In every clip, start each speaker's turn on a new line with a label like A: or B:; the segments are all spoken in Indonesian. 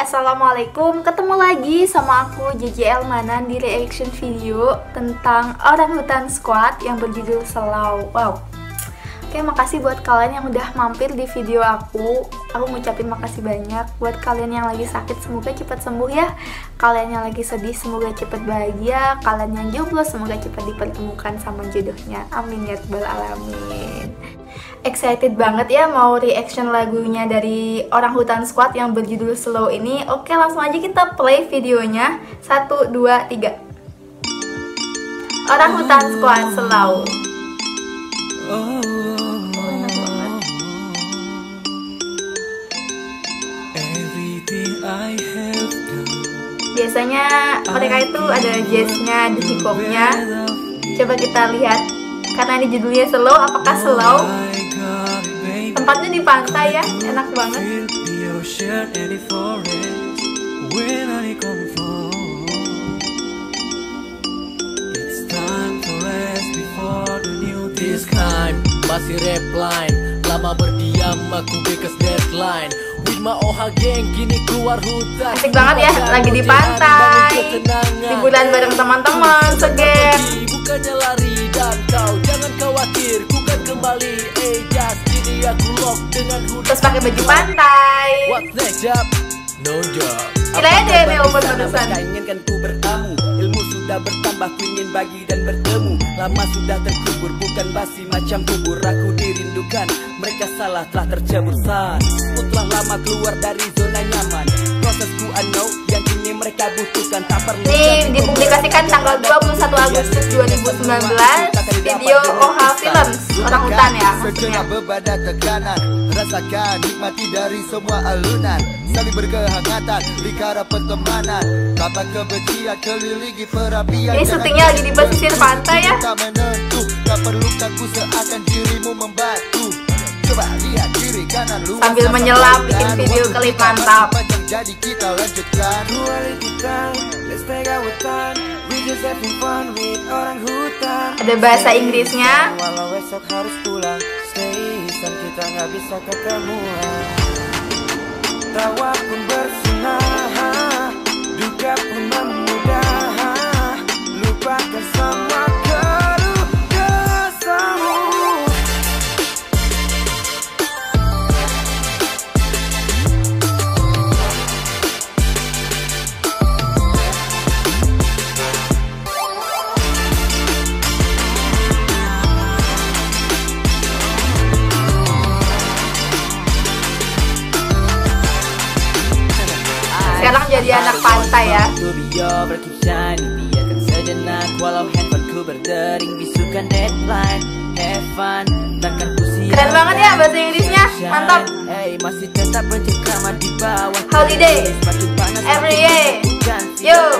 A: assalamualaikum. Ketemu lagi sama aku JJ Elmanan di reaction video tentang Orangutan Squad yang berjudul Slow. Wow. Oke, makasih buat kalian yang udah mampir di video aku. Aku ngucapin makasih banyak buat kalian yang lagi sakit, semoga cepat sembuh ya. Kalian yang lagi sedih, semoga cepat bahagia. Kalian yang jomblo, semoga cepat dipertemukan sama jodohnya. Amin ya rabbal alamin. Excited banget ya mau reaction lagunya dari Orangutan Squad yang berjudul Slow ini. Oke, langsung aja kita play videonya. 1, 2, 3. Orangutan Squad Slow. Biasanya mereka itu ada jazznya, ada hip hopnya. Coba kita lihat, karena ini judulnya Slow, apakah slow? Tempatnya di pantai ya, enak banget.
B: Masih repline, lama berdiam aku bekas deadline. With my OH geng kini keluar hutan.
A: Asik banget ya, lagi di pantai, liburan bareng teman-teman, seger.
B: Bukannya lari dan kau jangan khawatir, ku kan kembali. Just kini aku lock dengan hutan.
A: Terus pakai baju pantai.
B: What's next job? No job.
A: Kirain deh nih open terusan.
B: Inginkan ku bertamu, ilmu sudah bertambah, ku ingin bagi dan bertemu. Lama sudah terkubur, bukan basi macam bubur. Aku dirindukan, mereka salah telah tercebur sah. Ku telah lama keluar dari zona nyaman. Prosesku unknown, yang kini mereka butuhkan. Tak perlu
A: ini dipublikasikan tanggal 21 Agustus 2019. Video OH Films Orangutan ya maksudnya.
C: Berbada tekanan, rasakan nikmati dari semua alunan. Saling berkehangatan, lingkara pertemanan. Tanpa kebencian kelilingi perapian.
A: Ini syutingnya lagi di pesisir pantai ya.
C: Tak menentu, tak perlu takut seakan dirimu membantu. Coba lihat kiri kanan luas.
A: Sambil menyelam bikin video klip mantap.
C: Jadi kita lanjutkan.
A: Ada bahasa Inggrisnya.
C: Walau esok harus pulang, stay kita nggak bisa ketemuan. Tawa pun bersinar, duka pun memudah, lupakan semua keluh kesahmu.
A: Sekarang jadi anak pantai ya.
B: Biarkan sejenak walau handphoneku berdering, bisukan deadline. Have fun, takkan ku sia.
A: Keren banget ya bahasa Inggrisnya, mantap.
B: Masih tetap bercengkrama di bawah
A: Holiday every year. Yo.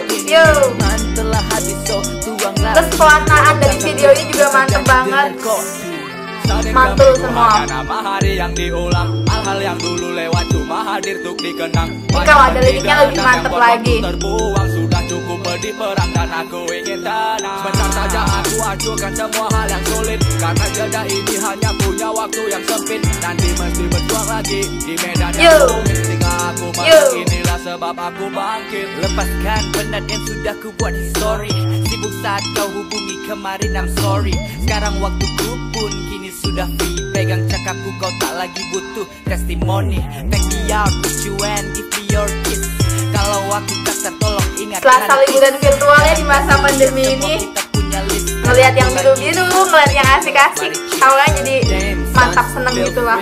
A: Terus pewarnaan dari video ini juga mantep banget. Mantul semua.
B: Nama hari yang diulang, hal-hal yang dulu lewat cuma hadir untuk dikenang.
A: Ini kalau ada liriknya lebih mantep lagi.
B: Terbuang sudah cukup di perang dan aku ingin tenang. Sebentar saja aku hancurkan semua hal yang sulit, karena jeda ini hanya punya waktu yang sempit. Nanti mesti berjuang lagi di medan yang rumit. Sehingga aku menang, inilah sebab aku bangkit. Lepaskan penat yang sudah ku buat history. Sibuk saat kau hubungi kemarin, I'm sorry. Sekarang waktuku pun kini sudah free. Pegang cakapku, kau tak lagi butuh testimoni. Take me out, put you and give me your kiss. Kalau aku kasar tolong ingat.
A: Selasa liburan virtualnya di masa pandemi ini, ngelihat yang biru-biru, ngelihat yang asik-asik, awalnya jadi mantap, seneng gitu lah.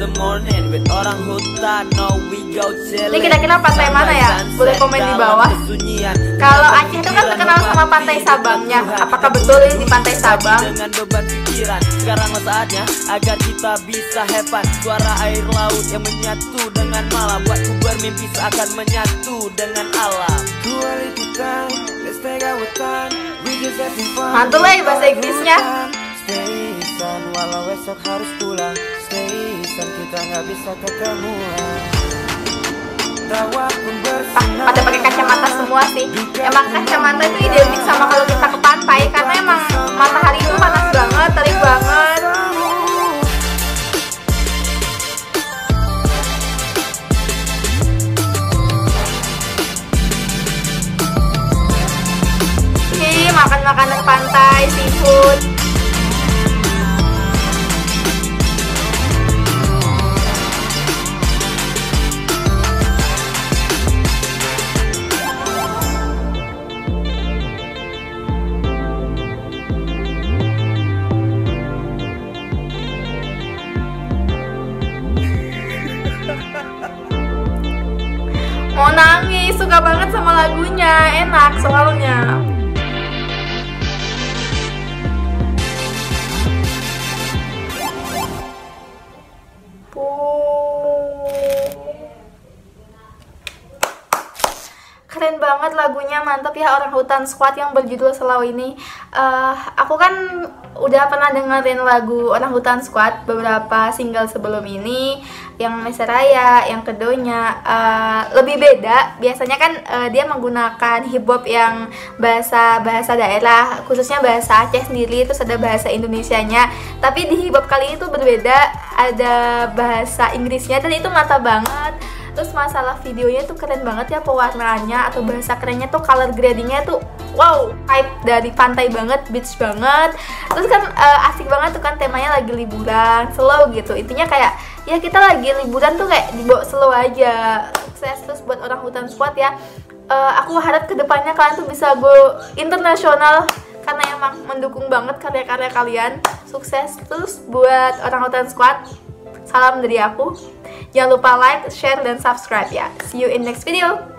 A: Ini kira-kira pantai mana ya? Boleh komen di bawah. Kalau Aceh itu kan terkenal sama pantai Sabangnya. Apakah betul ini di pantai Sabang?
B: Dengan beban pikiran, sekarang saatnya agar kita bisa have fun. Suara air laut yang menyatu dengan malam, buatku bermimpi seakan menyatu dengan alam.
A: Mantul lah bahasa Inggrisnya.
C: Walau esok harus pulang, stay kita nggak bisa ketemuan.
A: Pada pakai kacamata semua sih. Emang kacamata itu identik sama kalau kita ke pantai, karena emang matahari itu panas banget, terik banget. pantai, seafood. Mau nangis, suka banget sama lagunya, enak soalnya. Keren banget lagunya, mantap ya Orangutan Squad yang berjudul Slow ini. Aku kan udah pernah dengerin lagu Orangutan Squad beberapa single sebelum ini, yang Mesiraya, yang keduanya lebih beda. Biasanya kan dia menggunakan hip hop yang bahasa daerah, khususnya bahasa Aceh sendiri, terus ada bahasa Indonesianya. Tapi di hip hop kali ini tuh berbeda, ada bahasa Inggrisnya dan itu mantap banget. Terus masalah videonya tuh keren banget ya, pewarnaannya atau bahasa kerennya tuh color gradingnya tuh wow, hype dari pantai banget, beach banget. Terus kan asik banget tuh kan, temanya lagi liburan, slow gitu. Intinya kayak ya kita lagi liburan tuh kayak dibawa slow aja. Sukses terus buat Orangutan Squad ya. Aku harap kedepannya kalian tuh bisa go internasional karena emang mendukung banget karya-karya kalian. Sukses terus buat Orangutan Squad. Salam dari aku. Jangan lupa like, share, dan subscribe ya. See you in next video.